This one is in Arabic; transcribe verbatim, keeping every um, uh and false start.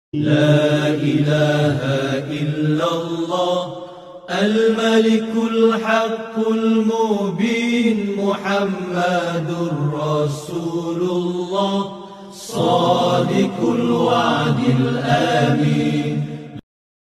لا إله إلا الله الملك الحق المبين محمد رسول الله صادق الوعد الآمين